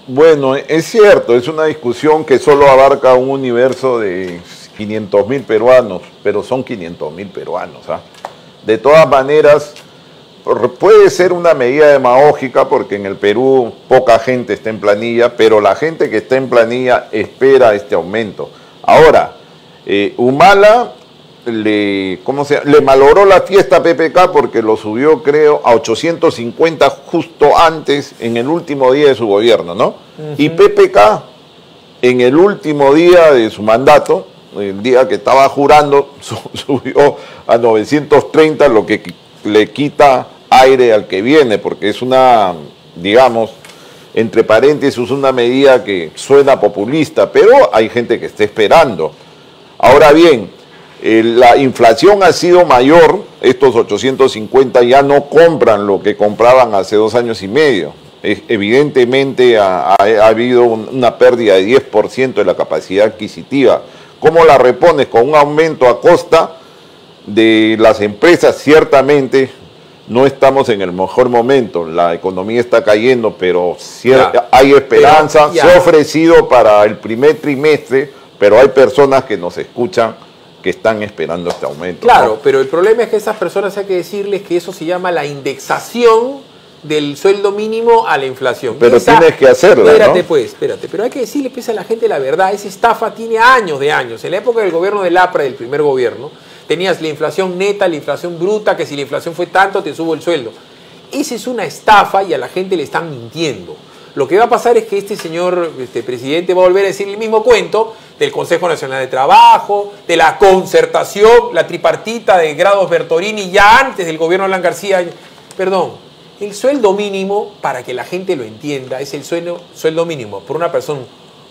Bueno, es cierto, es una discusión que solo abarca un universo de 500.000 peruanos, pero son 500.000 peruanos. ¿Ah? De todas maneras, puede ser una medida demagógica porque en el Perú poca gente está en planilla, pero la gente que está en planilla espera este aumento. Ahora, Humala le malogró la fiesta a PPK porque lo subió, creo, a 850 justo antes, en el último día de su gobierno, ¿no? Y PPK, en el último día de su mandato, el día que estaba jurando, subió a 930, lo que le quita aire al que viene, porque es una, digamos, entre paréntesis, una medida que suena populista, pero hay gente que está esperando. Ahora bien, la inflación ha sido mayor, estos 850 ya no compran lo que compraban hace 2 años y medio. Evidentemente ha habido una pérdida de 10% de la capacidad adquisitiva. ¿Cómo la repones? Con un aumento a costa de las empresas. Ciertamente no estamos en el mejor momento, la economía está cayendo, pero hay esperanza. Se ha ofrecido para el primer trimestre, pero hay personas que nos escuchan que están esperando este aumento. Claro, ¿no? pero el problema es que esas personas hay que decirles que eso se llama la indexación del sueldo mínimo a la inflación. Pero tienes que hacerlo, espérate, ¿no? Pues, espérate. Pero hay que decirle pues, a la gente la verdad. Esa estafa tiene años de años. En la época del gobierno del APRA, del primer gobierno, tenías la inflación neta, la inflación bruta, que si la inflación fue tanto, te subo el sueldo. Esa es una estafa y a la gente le están mintiendo. Lo que va a pasar es que este señor presidente va a volver a decir el mismo cuento del Consejo Nacional de Trabajo, de la concertación, la tripartita de Grados Bertolini ya antes del gobierno de Alan García. Perdón, el sueldo mínimo, para que la gente lo entienda, es el sueldo mínimo por una persona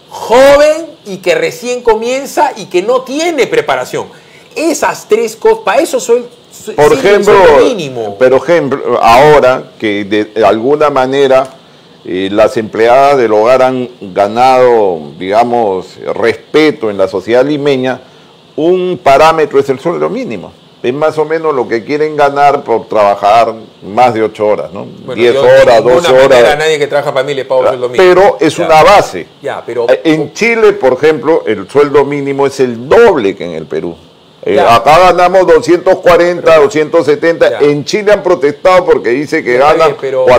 joven y que recién comienza y que no tiene preparación. Esas tres cosas, para eso por ejemplo, el sueldo mínimo. Pero ahora que de alguna manera las empleadas del hogar han ganado, digamos, respeto en la sociedad limeña, un parámetro es el sueldo mínimo. Es más o menos lo que quieren ganar por trabajar más de 8 horas, ¿no? Bueno, 10 horas, 12 horas. A nadie que trabaja para mí le pago el sueldo mínimo. Pero es una base. Pero en Chile, por ejemplo, el sueldo mínimo es el doble que en el Perú. Acá ganamos 240, 270. En Chile han protestado porque dice que ganan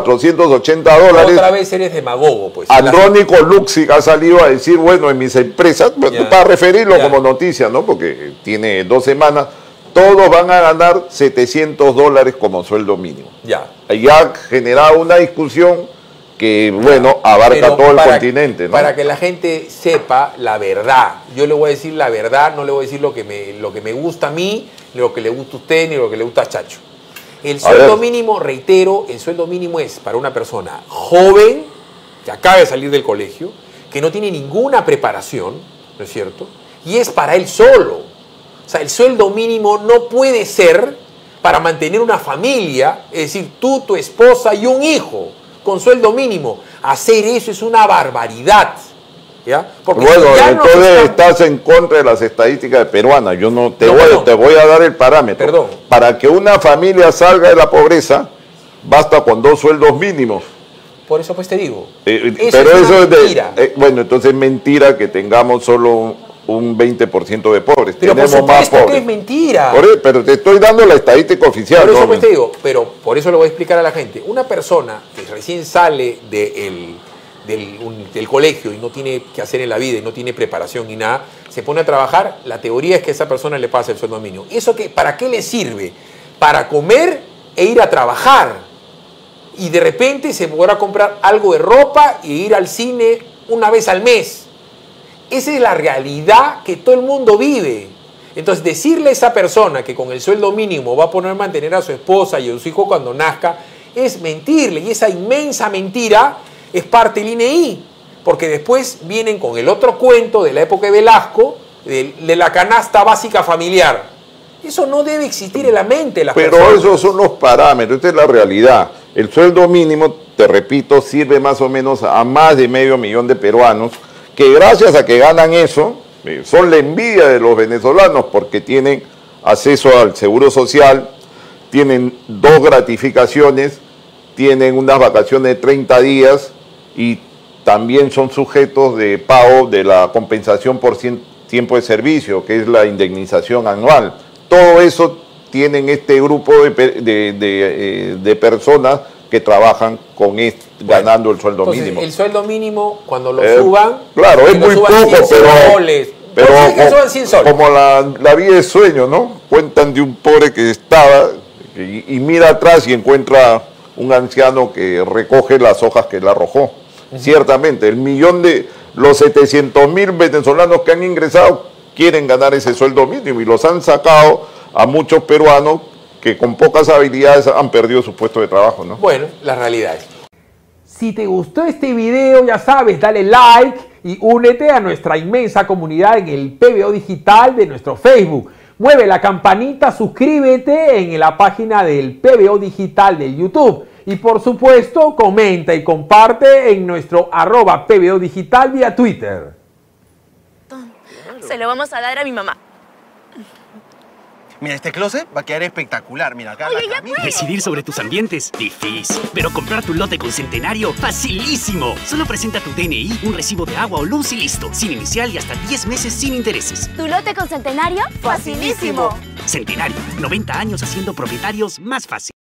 $480. Otra vez eres demagogo, pues. Andrónico Luxic ha salido a decir, bueno, en mis empresas, para referirlo como noticia, ¿no? Porque tiene 2 semanas, todos van a ganar $700 como sueldo mínimo. Ya ha generado una discusión que, bueno, abarca todo el continente, ¿no? Para que la gente sepa la verdad. Yo le voy a decir la verdad, no le voy a decir lo que me gusta a mí, ni lo que le gusta a usted, ni lo que le gusta a Chacho. El sueldo mínimo, reitero, el sueldo mínimo es para una persona joven, que acaba de salir del colegio, que no tiene ninguna preparación, ¿no es cierto? Y es para él solo. O sea, el sueldo mínimo no puede ser para mantener una familia, es decir, tú, tu esposa y un hijo, con sueldo mínimo. Hacer eso es una barbaridad. ¿Ya? Porque bueno, entonces estás en contra de las estadísticas peruanas. Yo no te voy a dar el parámetro. Perdón. Para que una familia salga de la pobreza, basta con 2 sueldos mínimos. Por eso pues te digo. Pero eso es mentira. Bueno, entonces es mentira que tengamos solo un 20% de pobres. Pero tenemos por más pobres. Que es mentira. Pero te estoy dando la estadística oficial. Por eso pues te digo, pero por eso le voy a explicar a la gente. Una persona que recién sale del colegio y no tiene que hacer en la vida y no tiene preparación ni nada, se pone a trabajar, la teoría es que a esa persona le pasa el sueldo mínimo. ¿Eso para qué le sirve? Para comer e ir a trabajar. Y de repente se podrá comprar algo de ropa e ir al cine una vez al mes. Esa es la realidad que todo el mundo vive. Entonces, decirle a esa persona que con el sueldo mínimo va a poder mantener a su esposa y a su hijo cuando nazca, es mentirle. Y esa inmensa mentira es parte del INEI. Porque después vienen con el otro cuento de la época de Velasco, de la canasta básica familiar. Eso no debe existir en la mente de las personas. Pero esos son los parámetros, esta es la realidad. El sueldo mínimo, te repito, sirve más o menos a más de 500.000 de peruanos, que gracias a que ganan eso, son la envidia de los venezolanos porque tienen acceso al seguro social, tienen 2 gratificaciones, tienen unas vacaciones de 30 días y también son sujetos de pago de la compensación por tiempo de servicio, que es la indemnización anual. Todo eso tienen este grupo de personas que trabajan con ganando el sueldo mínimo. El sueldo mínimo, cuando lo suban... Claro, es muy poco, pero como la vida es sueño, ¿no? Cuentan de un pobre que estaba y mira atrás y encuentra un anciano que recoge las hojas que él arrojó. Ciertamente, los 700.000 venezolanos que han ingresado quieren ganar ese sueldo mínimo y los han sacado a muchos peruanos que con pocas habilidades han perdido su puesto de trabajo, ¿no? Bueno, las realidades. Si te gustó este video, ya sabes, dale like y únete a nuestra inmensa comunidad en el PBO Digital de nuestro Facebook. Mueve la campanita, suscríbete en la página del PBO Digital de YouTube. Y por supuesto, comenta y comparte en nuestro @PBO Digital vía Twitter. Se lo vamos a dar a mi mamá. Mira, este closet va a quedar espectacular. Mira, acá Oye, la ya camisa. Decidir sobre tus ambientes, difícil. Pero comprar tu lote con Centenario, facilísimo. Solo presenta tu DNI, un recibo de agua o luz y listo. Sin inicial y hasta 10 meses sin intereses. ¿Tu lote con Centenario? ¡Facilísimo! Centenario, 90 años haciendo propietarios más fácil.